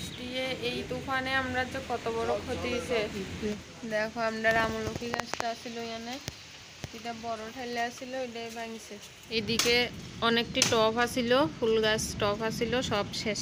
বৃষ্টি এই তুফানে আমরা যে কত বড় ক্ষতি হয়েছে দেখো। আমরা আমলকি গাছটা আসছিল এখানে, এটা বড় ঠেলে আসছিল, এটাই ভাঙছে। এদিকে অনেকটি টব আসিল, ফুল গাছ টব আসিল, সব শেষ।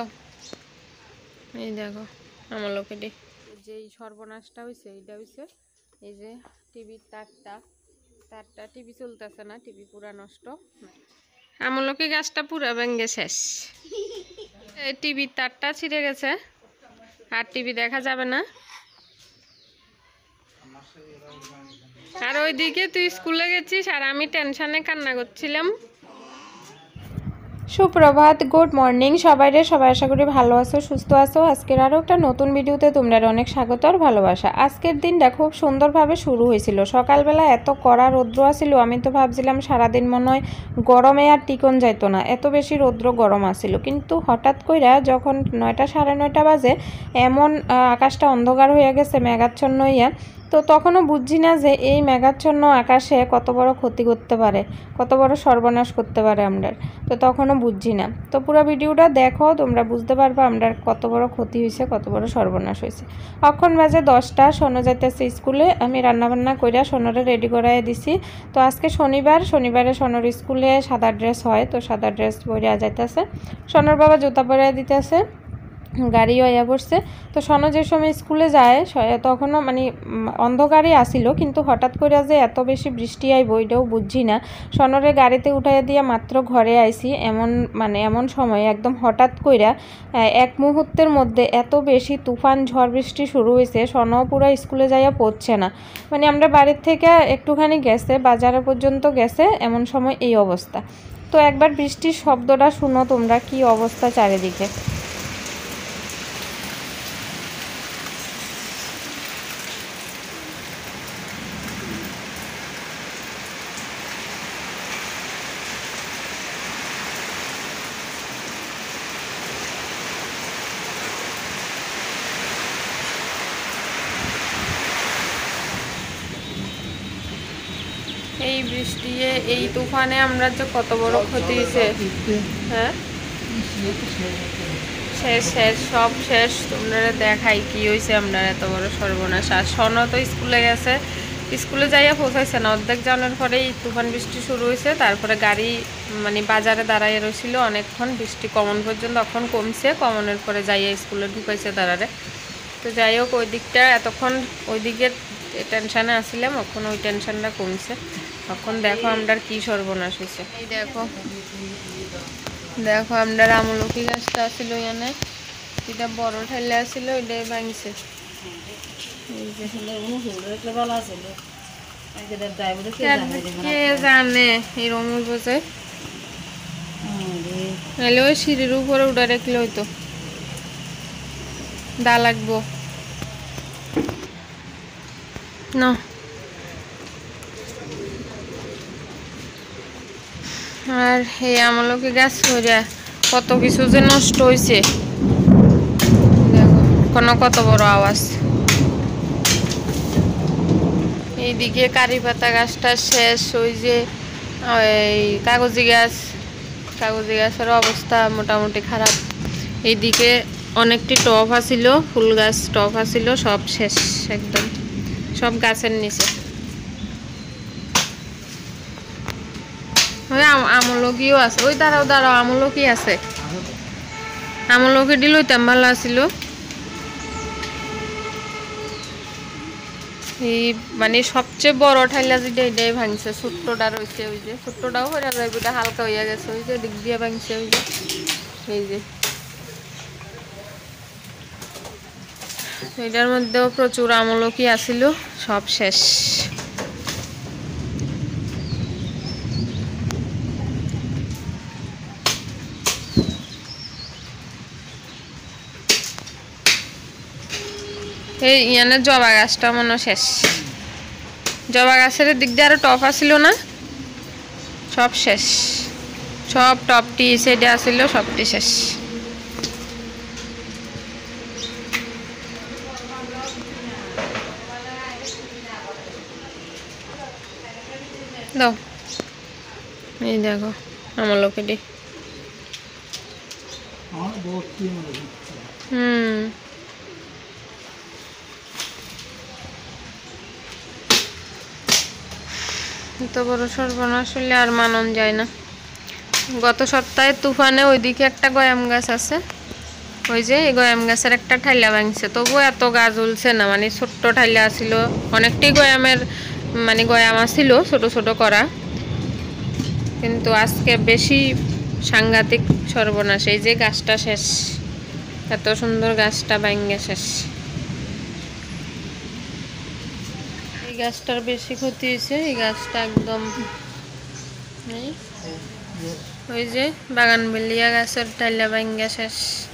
এই দেখো আমলকিটি যে সর্বনাশটা হয়েছে, এইটা হয়েছে এই যে টিভির তারটা টিভি চলতেছে না, টিভি পুরা নষ্ট। আমলকি গাছটা পুরা ভেঙে শেষ। টিভির তারটা ছিঁড়ে গেছে, আর টিভি দেখা যাবে না। আর ওইদিকে তুই স্কুলে গেছিস আর আমি টেনশনে কান্না করছিলাম। সুপ্রভাত, গুড মর্নিং সবাই আশা করি ভালো আছো, সুস্থ আছো। আজকের আরও একটা নতুন ভিডিওতে তোমরা অনেক স্বাগত আর ভালোবাসা। আজকের দিনটা খুব সুন্দরভাবে শুরু হয়েছিল। সকালবেলা এত কড়া রৌদ্র আসিল, আমি তো ভাবছিলাম সারাদিন মনে হয় গরমে আর টিকন যাইতো না, এত বেশি রৌদ্র গরম আসিল। কিন্তু হঠাৎ কইরা যখন 9টা সাড়ে 9টা বাজে, এমন আকাশটা অন্ধকার হয়ে গেছে মেঘাচ্ছন্ন হইয়া, তো তখনও বুঝছি না যে এই মেঘাচ্ছন্ন আকাশে কত বড় ক্ষতি করতে পারে, কত বড় সর্বনাশ করতে পারে আমরা, তো তখনও বুঝছি না। তো পুরো ভিডিওটা দেখো, তোমরা বুঝতে পারবে আমরা কত বড় ক্ষতি হয়েছে, কত বড় সর্বনাশ হয়েছে। অখন বাজে 10টা, সোনো যাইতেছে স্কুলে। আমি রান্নাবান্না কইরা সোনোরে রেডি করাই দিছি। তো আজকে শনিবারে সোনোর স্কুলে সাদা ড্রেস হয়, তো সাদা ড্রেস পরে যাইতেছে। সোনোর বাবা জুতা পরে দিতেছে, গাড়িও আয়া পড়ছে। তো সোনো যে সময় স্কুলে যায় তখনও মানে অন্ধকারই আসিল, কিন্তু হঠাৎ করে যে এত বেশি বৃষ্টি আইব এটাও বুঝছি না। সোনরে গাড়িতে উঠাইয়া দিয়ে মাত্র ঘরে আইছি, এমন সময় একদম হঠাৎ কইরা এক মুহূর্তের মধ্যে এত বেশি তুফান ঝড় বৃষ্টি শুরু হয়েছে, সোনো পুরা স্কুলে যাইয়া পড়ছে না। মানে আমরা বাড়ির থেকে একটুখানি গেছে, বাজারে পর্যন্ত গেছে, এমন সময় এই অবস্থা। তো একবার বৃষ্টির শব্দটা শুনো তোমরা, কি অবস্থা চারিদিকে। এই বৃষ্টি এই তুফানে আমরা যে কত বড় ক্ষতি হয়েছে। হ্যাঁ, শেষ সব শেষ। তোমরা দেখাই কি হয়েছে আমরা এত বড় সর্বনাশ। আর সোনো তো স্কুলে গেছে, স্কুলে যাইয়া পৌঁছাইছে না, অর্ধেক যাওয়ার পরেই তুফান বৃষ্টি শুরু হয়েছে। তারপরে গাড়ি মানে বাজারে দাঁড়াইয়া রয়েছিল অনেকক্ষণ, বৃষ্টি কমন পর্যন্ত, এখন কমছে, কমনের পরে যাইয়া স্কুলে ঢুকাইছে দাঁড়ারে। তো যাই হোক, ওই দিকটা এতক্ষণ ওই দিকের টেনশানে আসছিলাম, এখন ওই টেনশনটা কমছে। এখন দেখো আমরা কি সর্বনাশ হয়েছে। এই দেখো আমরা আমলকি গাছটা আসছিল এখানে, এটা বড় ঠেলে আসছিল, এটাই ভাঙছে। কে জানে এরকম বসে নাহলে ওই সিঁড়ির উপরে উঠে রাখলে হইতো, দা লাগবো না। আর এই আমলকি গাছ কইরা কত কিছু যে নষ্ট হয়েছে, দেখো কোনো কত বড় আওয়াজ। এইদিকে কারি পাতা গাছটা শেষ, ওই যে এই কাগজি গাছের অবস্থা মোটামুটি খারাপ। এইদিকে অনেকটি টব আসিল, ফুল গাছ টব আসিল, সব শেষ একদম, সব গাছের নিচে। আমলকিও আছে, ওই দাঁড়াও আমলকি আছে, আমলকি দিল ভালো আসিল। এই মানে সবচেয়ে বড় ঠাইলা যেটা এটাই ভাঙছে, ছোট্টটা রয়েছে, ওই যে ছোট্টটাও হয়ে যায়, ওইটা হালকা হইয়া গেছে, ওই যে দিক দিয়ে ভাঙছে, ওই যে এই যে এটার মধ্যেও প্রচুর আমলকি আসিল, সব শেষ। এই ইয়ানের জবা গাছটা মনে শেষ, জবা গাছের দিক দিয়ে আরো টপ আসিল না, সব শেষ, সব টপটি সাইডে আসিল, সবটি শেষ। দাও এই দেখো আমলকিটি হুম, এত বড় সর্বনাশ হলে আর মানন যায় না। গত সপ্তাহে তুফানে ওইদিকে একটা গয়াম গাছ আছে, ওই যে এই গয়াম গাছের একটা ঠাইলা ভাঙছে, তবুও এত গাছ ঝুলছে না, মানে ছোট্ট ঠাইলা ছিল, অনেকটাই গয়ামের মানে গয়াম আছিল ছোট ছোট করা, কিন্তু আজকে বেশি সাংঘাতিক সর্বনাশ। এই যে গাছটা শেষ, এত সুন্দর গাছটা ভাঙে শেষ। এই গাছটার বেশি ক্ষতি হয়েছে, এই গাছটা একদম এই ওই যে বাগানবেলিয়া গাছের টাইলা ভাঙ্গা শেষ।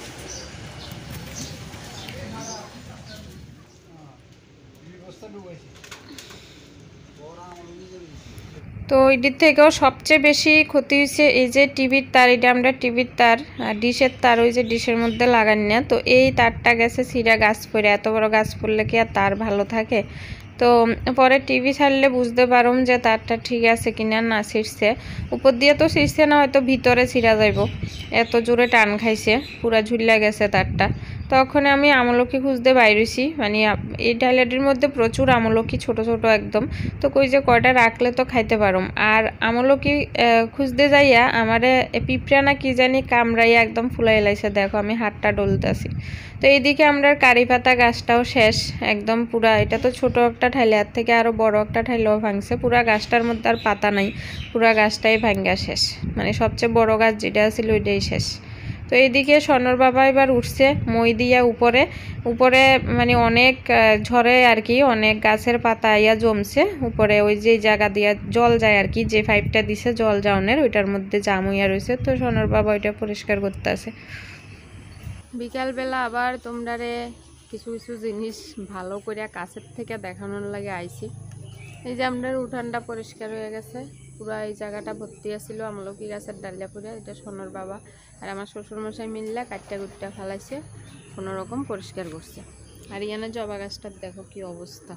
তো এটির থেকেও সবচেয়ে বেশি ক্ষতি হয়েছে এই যে টিভির তার, এটা আমরা টিভির তার আর ডিশের তার, ওই যে ডিশের মধ্যে লাগান না, তো এই তারটা গেছে ছিঁড়া গাছ পড়ে। এত বড় গাছ পড়লে কি আর তার ভালো থাকে? তো পরে টিভি ছাড়লে বুঝতে পারুম যে তারটা ঠিক আছে কিনা, না ছিঁড়ছে। উপর দিয়ে তো ছিঁড়ছে না, হয়তো ভিতরে ছিঁড়া যাইব, এত জোরে টান খাইছে, পুরা ঝুল্লা গেছে তারটা। তখন আমি আমলকি খুঁজতে বাইরেছি, মানে এই ডাইলাটির মধ্যে প্রচুর আমলকি, ছোট ছোট একদম। তো কই যে কয়টা রাখলে তো খাইতে পারুম। আর আমলকি খুঁজতে যাইয়া আমারে পিঁপড়া না কি জানি কামড়াইয়া একদম ফুলাই লাইছে, দেখো আমি হাতটা ডলতেছি। তো এইদিকে আমরা কারি পাতা গাছটাও শেষ একদম পুরা। এটা তো ছোট একটা ঠাইলে, এর থেকে আরো বড় একটা ঠাইলেও ভাঙছে, পুরা গাছটার মধ্যে আর পাতা নাই, পুরা গাছটাই ভাঙ্গা শেষ, মানে সবচেয়ে বড় গাছ যেটা ছিল ওইটাই শেষ। তো এইদিকে স্বর্ণর বাবা এবার উঠছে মই দিয়া উপরে উপরে, মানে অনেক ঝড়ে আর কি, অনেক গাছের পাতা আইয়া জমছে উপরে, ওই যে জায়গা দিয়া জল যায় আর কি, যে পাইপটা দিছে জল যাওনের ওইটার মধ্যে জাম হইয়া রয়েছে। তো স্বর্ণর বাবা ওইটা পরিষ্কার করতে আছে। বিকালবেলা আবার তোমরারে কিছু কিছু জিনিস ভালো করে কাছের থেকে দেখানোর লাগে আইছি। এই যে আমরা উঠানটা পরিষ্কার হয়ে গেছে, পুরো এই জায়গাটা ভর্তি আছিল আমলকি গাছের ডালিয়া পুরা। এটা সোনার বাবা আর আমার শ্বশুরমশাই মিললে কাটটা কুটটা ফেলাইছে, কোনো রকম পরিষ্কার করছে। আর ইয়ানে জবা গাছটার দেখো কি অবস্থা,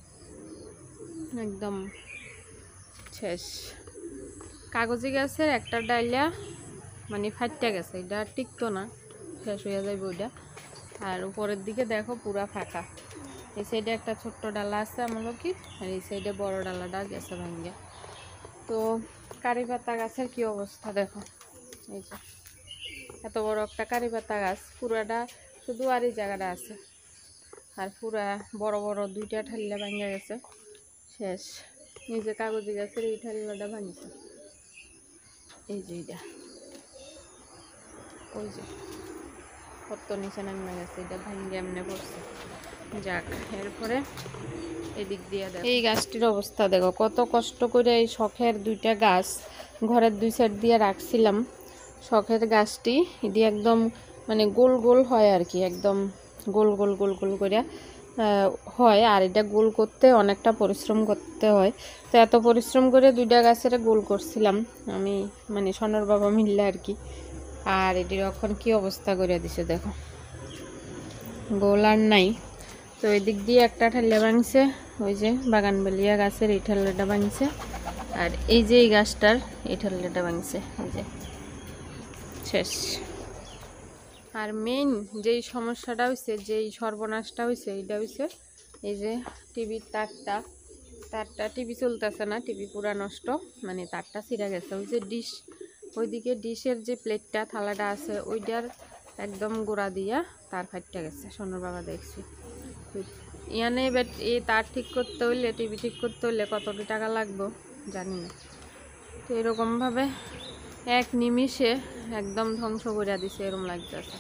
একদম শেষ। কাগজি গাছের একটা ডালিয়া মানে ফাইটটা গেছে, এটা টিকতো না, শেষ হয়ে যাবে ওইটা। আর উপরের দিকে দেখো পুরা ফাঁকা। এই সাইডে একটা ছোট্ট ডালা আছে আমলকি, আর এই সাইডে বড় ডালাটা গেছে ভাঙ্গা। তো কারি পাতা গাছের কি অবস্থা দেখো, এই যে এত বড় একটা কারি পাতা গাছ, পুরাটা শুধু আর এই জায়গাটা আছে, আর পুরা বড় বড় দুইটা ঠাল্লা ভাঙ্গা গেছে শেষ। এই যে কাগজি গাছের এই ঠাল্লাটা ভাঙছে, এই যে এইটা, ওই যে কত নিচে নামে গেছে, এটা ভাঙ্গে এমনি পড়ছে। যাক, এরপরে এদিক দিয়ে দেখো এই গাছটির অবস্থা দেখো, কত কষ্ট করে এই শখের দুইটা গাছ ঘরের দুই সাইড দিয়ে রাখছিলাম। শখের গাছটি এটি একদম মানে গোল গোল হয় আর কি, একদম গোল গোল গোল গোল করে হয়। আর এটা গোল করতে অনেকটা পরিশ্রম করতে হয়। তো এত পরিশ্রম করে দুইটা গাছের গোল করছিলাম আমি, মানে সোনার বাবা মিললে আর কি। আর এটির এখন কি অবস্থা করে দিছে দেখো, গোল আর নাই। তো ওই দিক দিয়ে একটা ঠাল্লা ভাঙছে, ওই যে বাগানবেলিয়া গাছের এই ঠাল্লাটা ভাঙছে, আর এই যে এই গাছটার এই ঠাল্লাটা ভাঙছে, এই যে শেষ। আর মেইন যেই সমস্যাটা হয়েছে, যেই সর্বনাশটা হয়েছে, এইটা হয়েছে এই যে টিভির তারটা, টিভি চলতেছে না, টিভি পুরা নষ্ট, মানে তারটা ছিঁড়া গেছে। ওই যে ডিশ, ওইদিকে ডিশের যে প্লেটটা থালাটা আছে ওইটার একদম গোড়া দিয়া তার ফাইটটা গেছে, সোনার বাবা দেখছি। ইয়ানে বাট এই তার ঠিক করতে হইলে, টিভি ঠিক করতে হইলে কতটি টাকা লাগবে জানি না। তো এরকমভাবে এক নিমিষে একদম ধ্বংস করে দিছে, এরকম লাগতেছে।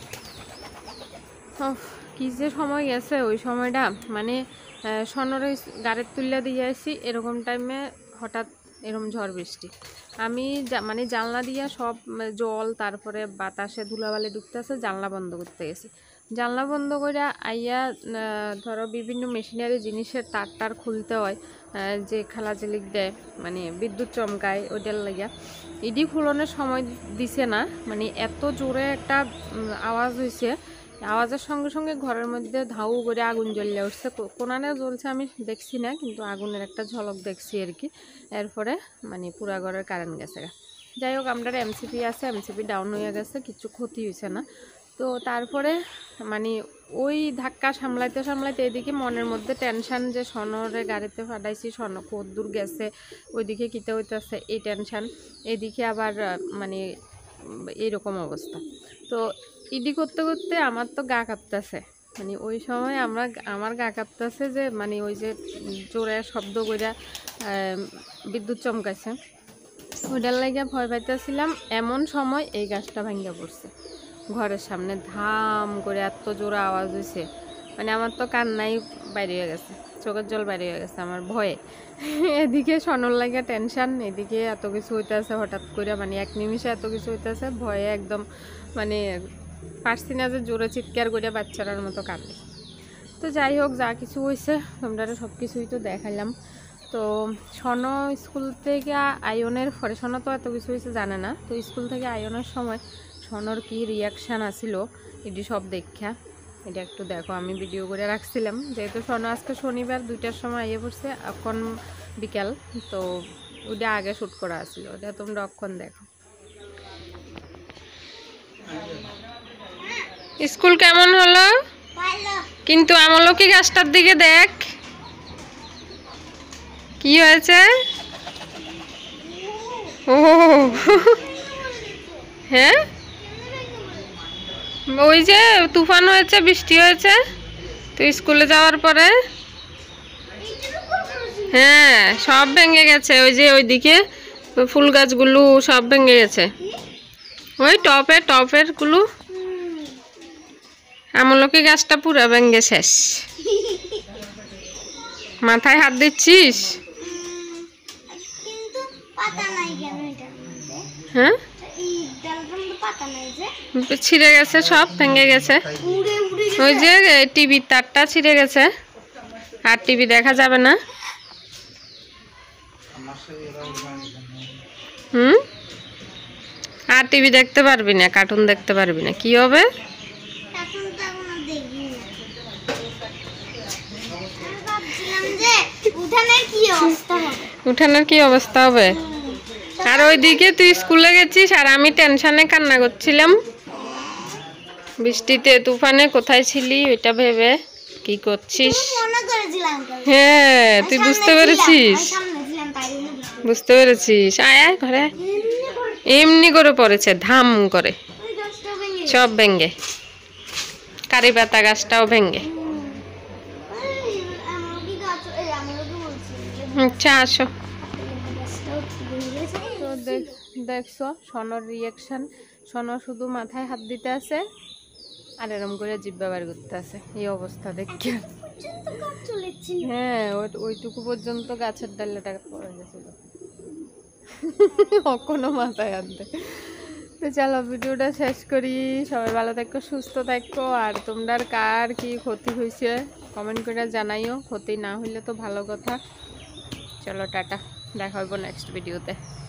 কি যে সময় গেছে, ওই সময়টা মানে সনরে গাড়ির তুল্লা দিয়ে আসি, এরকম টাইমে হঠাৎ এরকম ঝড় বৃষ্টি। আমি মানে জানলা দিয়া সব জল, তারপরে বাতাসে ধুলাবালি ঢুকতেছে, জানলা বন্ধ করতে গেছি। জানলা বন্ধ করে আইয়া ধরো বিভিন্ন মেশিনারি জিনিসের তার খুলতে হয়, যে খালাজিলিক দেয়, মানে বিদ্যুৎ চমকায়, ওইটার লাগিয়া ইডি খুলনের সময় দিছে না, মানে এত জোরে একটা আওয়াজ হয়েছে। আওয়াজের সঙ্গে সঙ্গে ঘরের মধ্যে ধাউ করে আগুন জ্বলে উঠছে, কোনানে জ্বলছে আমি দেখছি না, কিন্তু আগুনের একটা ঝলক দেখছি আর কি। এরপরে মানে পুরা ঘরের কারেন্ট গেছে। যাই হোক, আমরা এমসিপি আছে, এমসিপি ডাউন হয়ে গেছে, কিছু ক্ষতি হয়েছে না। তো তারপরে মানে ওই ধাক্কা সামলাইতে সামলাইতে এদিকে মনের মধ্যে টেনশন যে সনরে গাড়িতে ফাটাইছি, সন কদ্দূর গেছে, ওইদিকে কিতে হইতেছে এই টেনশন, এদিকে আবার মানে এইরকম অবস্থা। তো ইডি করতে করতে আমার তো গা কাঁপতেছে, মানে ওই সময় আমার গা কাঁপতেছে যে মানে ওই যে জোরে শব্দ কইরা বিদ্যুৎ চমকাইছে, ওইটার লাগিয়া ভয় পাইতেছিলাম। এমন সময় এই গাছটা ভাঙ্গা পড়ছে ঘরের সামনে, ধাম করে এত জোরে আওয়াজ হয়েছে, মানে আমার তো কান্নাই বাইরে হয়ে গেছে, চোখের জল বাইরে হয়ে গেছে আমার ভয়ে। এদিকে সনর লাগিয়া টেনশন, এদিকে এত কিছু হইতেছে হঠাৎ করে, মানে এক নিমিষে এত কিছু হইতেছে, ভয়ে একদম মানে পারছি না যে জোরে চিৎকার করে বাচ্চারার মতো কাঁদে। তো যাই হোক, যা কিছু হয়েছে তোমরা সব কিছুই তো দেখাইলাম। তো সন স্কুল থেকে আয়নের পরে, সন তো এত কিছু হয়েছে জানে না, তো স্কুল থেকে আয়নের সময় সনর কি রিয়াকশান আসিল এটি সব দেখা, এটা একটু দেখো। আমি ভিডিও করে রাখছিলাম, যেহেতু সন আজকে শনিবার 2টার সময় আইয়ে পড়ছে, এখন বিকাল, তো ওটা আগে শ্যুট করা আসছিল, ওটা তোমরা অক্ষণ দেখো। স্কুল কেমন হলো? কিন্তু আমলকি গাছটার দিকে দেখ, কি হয়েছে? ও হ্যাঁ, ওই যে তুফান হয়েছে, বৃষ্টি হয়েছে তো স্কুলে যাওয়ার পরে, হ্যাঁ সব ভেঙে গেছে। ওই যে ওইদিকে ফুল গাছগুলো সব ভেঙে গেছে, ওই টপের গুলো। আমলকি গাছটা পুরো ভেঙে শেষ। মাথায় হাত দিচ্ছিস? হ্যাঁ, ছিঁড়ে গেছে, সব ভেঙে গেছে। ওই যে টিভির তারটা ছিঁড়ে গেছে, আর টিভি দেখা যাবে না। আর টিভি দেখতে পারবি না, কার্টুন দেখতে পারবি না, কি হবে? উঠানের কি অবস্থা হবে? আর ওইদিকে তুই স্কুলে গেছিস আর আমি টেনশনে কান্না করছিলাম, বৃষ্টিতে তুফানে কোথায় ছিলি ওইটা ভেবে। কি করছিস? হ্যাঁ তুই বুঝতে পেরেছিস, বুঝতে পেরেছিস। আয় আয় ঘরে, এমনি করে পড়েছে ধাম করে, সব ভেঙ্গে, কারি পাতা গাছটাও ভেঙ্গে। আচ্ছা আসো। তো দেখছো সনর রিয়াকশন, সনর শুধু মাথায় হাত দিতে আছে আর এরম করে জিব্বা বার করতে আছে, এই অবস্থা দেখে। হ্যাঁ ওইটুকু পর্যন্ত গাছের ডালেটা পড়ে গেছিল, কোনো মাথায় হাত দেয়। তো চলো ভিডিওটা শেষ করি, সবাই ভালো থাকো, সুস্থ থাকো। আর তোমরা কার কি ক্ষতি হয়েছে কমেন্ট করে জানাইও, ক্ষতি না হইলে তো ভালো কথা। চলো টাটা, দেখা হইব নেক্সট ভিডিওতে।